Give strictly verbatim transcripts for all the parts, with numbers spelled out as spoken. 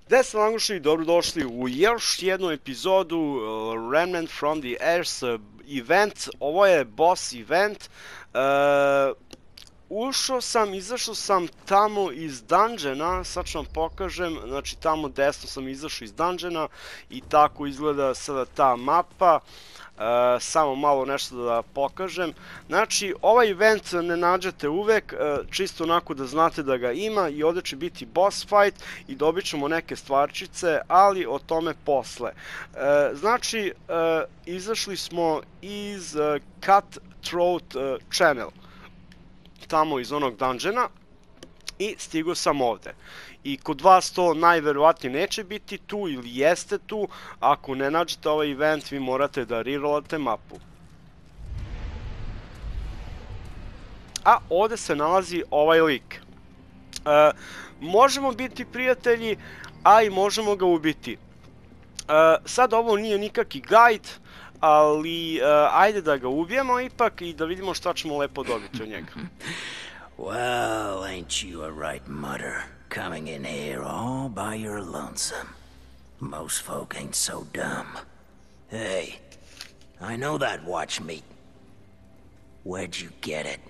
Gde ste Languši, dobrodošli u još jednu epizodu uh, Remnant from the Heirs uh, event. Ovo je boss event. Uh, ušao sam, izašao sam tamo iz dungeona, sad ću vam pokažem, znači tamo desno sam izašao iz dungeona i tako izgleda sada ta mapa. Uh, samo malo nešto da pokažem. Znači, ovaj event ne nađete uvek, uh, čisto onako da znate da ga ima i ovdje će biti boss fight i dobit ćemo neke stvarčice, ali o tome posle. Uh, znači, uh, izašli smo iz uh, Cutthroat uh, Channel, tamo iz onog dungeona i stigao sam ovdje. I kod vas to najverovatnije neće biti tu ili jeste tu. Ako ne nađete ovaj event, vi morate da rerollate mapu. A ovdje se nalazi ovaj lik. E, možemo biti prijatelji, a i možemo ga ubiti. E, sad ovo nije nikakvi guide, ali e, ajde da ga ubijemo ipak i da vidimo šta ćemo lepo dobiti od njega. Well, ain't you a right mutter, coming in here all by your lonesome. Most folk ain't so dumb. Hey, I know that watch meat. Where'd you get it?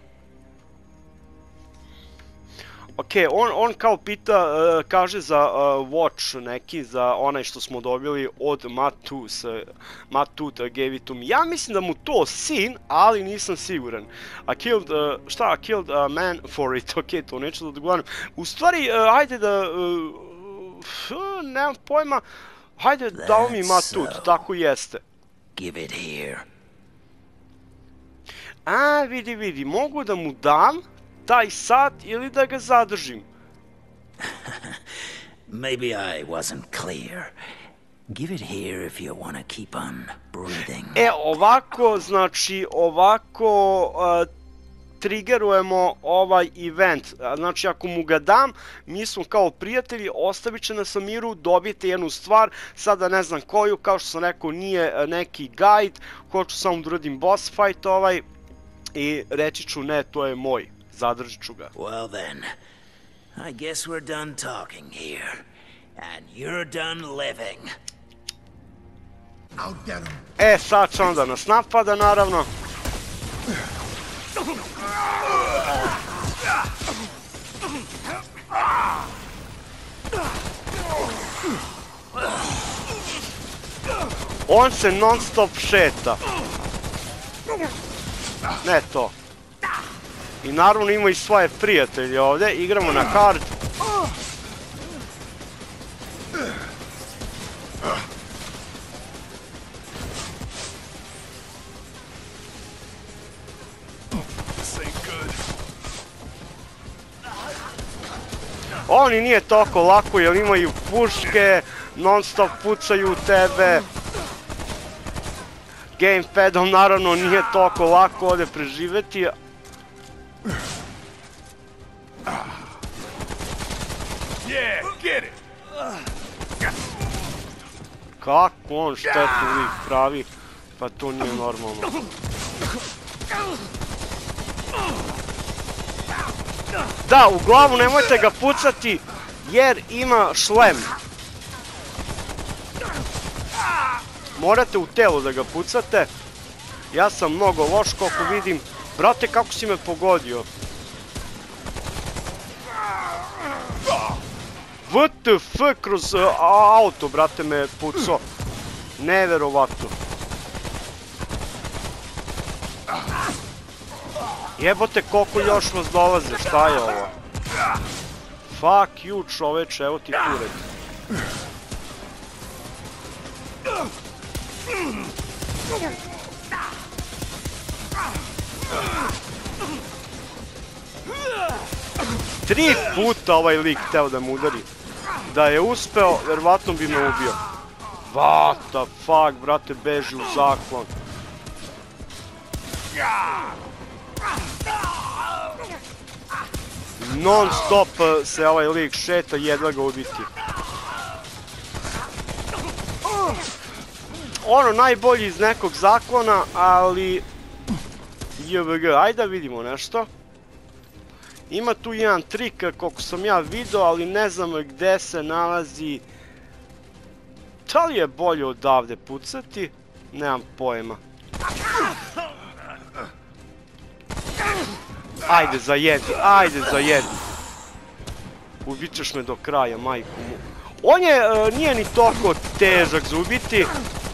Ok, on, on kao pita, uh, kaže za uh, watch neki, za onaj što smo dobili od Matus, uh, Matut gave it to me. Ja mislim da mu to sin, ali nisam siguran. I killed, uh, šta, I killed a man for it, ok, to neću da odgovaram. U stvari, uh, hajde da, uh, uh, nemam pojma, hajde dao mi Matut, so. Tako jeste. Give it here. A, vidi, vidi, mogu da mu dam taj sat ili da ga zadržim. Maybe I wasn't clear. Give it here if you want to keep on breathing. E, ovako, znači, ovako uh, triggerujemo ovaj event. Znači, ako mu ga dam, mi smo kao prijatelji, ostavit će nas na miru, dobijete jednu stvar, sada ne znam koju, kao što sam rekao, nije neki guide, hoću samo da uradim boss fight ovaj i reći ću ne, to je moj. Zadržit ću ga. Well then, I guess we're done talking here, and you're done living. E, sad će onda nas napada, naravno. On se non stop šeta. Ne to. I naravno ima i svoje prijatelje ovdje, igramo na hard. Oni nije toliko lako jer imaju puške, non stop pucaju u tebe. Gamepadom naravno nije toliko lako ovdje preživjeti. Yeah, get it. Kako on štetu lik pravi, pa to nije normalno. Da, u glavu nemojte ga pucati jer ima šlem. Morate u telo da ga pucate. Ja sam mnogo loš koliko vidim. Brate, kako si me pogodio? W T F kroz uh, auto, brate, me pucao. Neverovatno. Jebote, koliko još vas dolaze, šta je ovo? Fuck you, čoveče, evo ti kuret. Tri puta ovaj lik hteo da mu udari. Da je uspeo, verovatno bi me ubio. What the fuck, brate, beži u zaklon. Non stop se ovaj lik šeta, jedva ga ubiti. Ono, najbolji iz nekog zaklona, ali... J V G, ajde da vidimo nešto. Ima tu jedan trik koliko sam ja vidio, ali ne znam gde se nalazi Da li je bolje odavde pucati? Nemam pojma. Ajde, zajedi, ajde, zajedi. Ubit ćeš me do kraja, majku mu. On je, nije ni toliko težak za ubiti.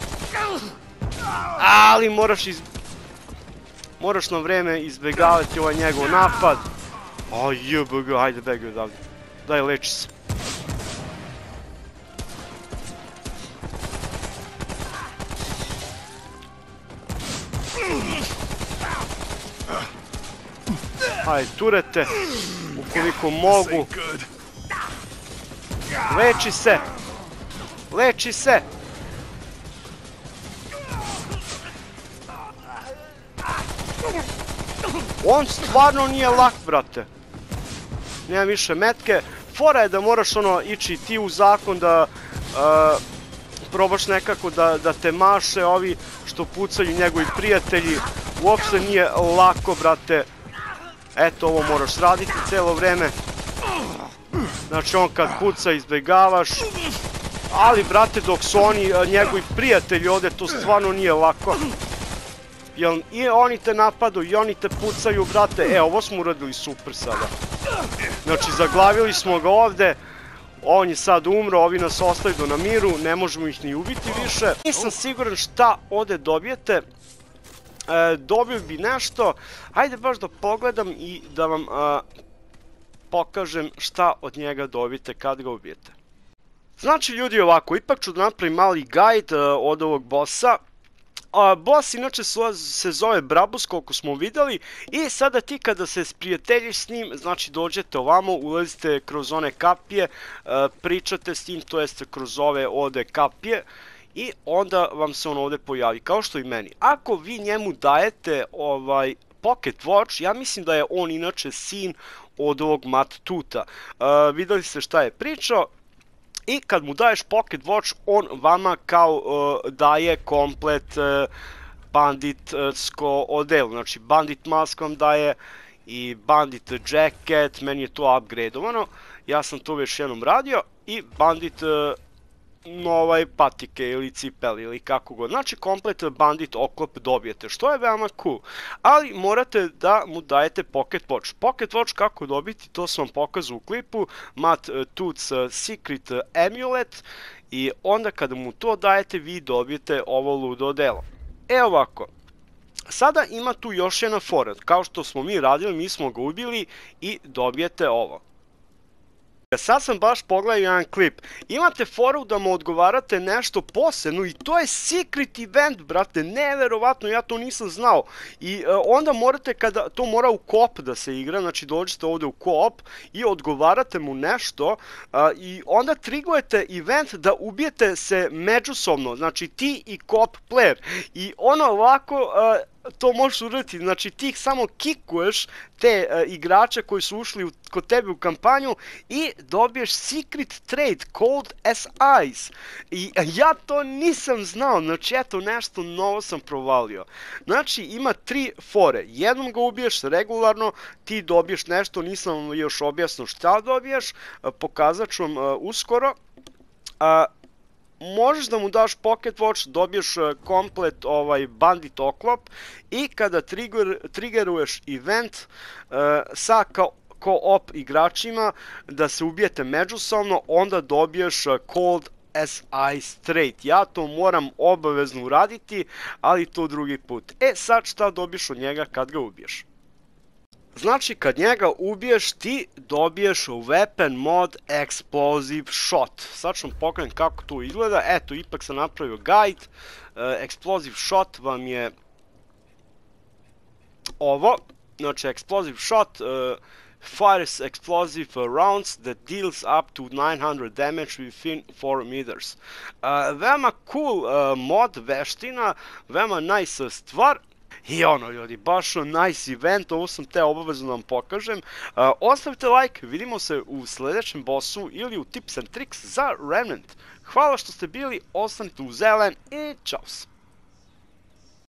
Ali moraš iz... Moraš na vreme izbjegavati ovaj njegov napad. A jebg, ajde begaj odavde. Daj, leči se. Ajde, turete, ukoliko mogu. Leči se! Leči se! On stvarno nije lak, brate. Nema više metke. Fora je da moraš ono ići ti u zakon da probaš nekako da te maše ovi što pucaju njegovi prijatelji. Uopšte nije lako, brate. Eto, ovo moraš raditi celo vreme. Znači, on kad puca izbjegavaš. Ali, brate, dok su oni, njegovi prijatelji ovde, to stvarno nije lako. Jer i oni te napadu, i oni te pucaju, brate. E, ovo smo uradili super sada. Znači, zaglavili smo ga ovde. On je sad umro, ovi nas ostavljaju na miru, ne možemo ih ni ubiti više. Nisam siguran šta ovde dobijete. Dobio bi nešto. Hajde baš da pogledam i da vam pokažem šta od njega dobijete kad ga ubijete. Znači, ljudi, ovako, ipak ću da napravim mali guide od ovog bossa. Boss inače se zove Brabus, koliko smo videli, i sada ti kada se sprijateljiš s njim, znači dođete ovamo, ulazite kroz one kapije, pričate s njim, to jeste kroz ove ovde kapije, i onda vam se on ovde pojavi, kao što i meni. Ako vi njemu dajete ovaj Pocket Watch, ja mislim da je on inače sin od ovog Matt Tuta. Videli ste šta je pričao. I kad mu daješ Pocket Watch, on vama kao daje komplet banditsko odelo. Znači, bandit mask vam daje i bandit jacket, meni je to upgradeovano. Ja sam to već jednom radio. I bandit ovaj patike ili cipeli ili kako god. Znači, komplet bandit oklop dobijete, što je veoma cool. Ali morate da mu dajete Pocket Watch. Pocket Watch kako dobiti, to sam vam pokazao u klipu. Matt Tooth's Secret Amulet. I onda kada mu to dajete, vi dobijete ovo ludo delo. E ovako. Sada ima tu još jedna fora. Kao što smo mi radili, mi smo ga ubili i dobijete ovo. Sad sam baš pogledao jedan klip. Imate foru da mu odgovarate nešto posebno i to je secret event, brate, neverovatno, ja to nisam znao. I onda morate, kada to mora u koop da se igra, znači dođete ovde u koop i odgovarate mu nešto i onda trigujete event da ubijete se međusobno, znači ti i koop player. I ono ovako... to možeš uraditi, znači ti samo kikuješ te igrače koji su ušli kod tebe u kampanju i dobiješ secret trade Cold as Ice. I ja to nisam znao, znači eto nešto novo sam provalio. Znači ima tri fore, jednom ga ubiješ regularno, ti dobiješ nešto, nisam vam još objasnio šta dobiješ, pokazat ću vam uskoro. Možeš da mu daš Pocket Watch, dobiješ komplet ovaj bandit oklop i kada triggeruješ event sa co-op igračima da se ubijete međusobno, onda dobiješ Cold as Ice trade. Ja to moram obavezno uraditi, ali to drugi put. E sad šta dobiješ od njega kad ga ubiješ? Znači, kad njega ubiješ, ti dobiješ weapon mod explosive shot. Sad ću vam pokažem kako to izgleda. Eto, ipak sam napravio guide. Explosive shot vam je ovo. Znači, explosive shot fires explosive rounds that deals up to nine hundred damage within four meters. Veoma cool mod, veština, veoma nice stvar. I ono, ljudi, baš nice event, ovo sam te obavezno da vam pokažem. Ostavite like, vidimo se u sljedećem bossu ili u tips and tricks za Remnant. Hvala što ste bili, ostanite u zelen i čaus!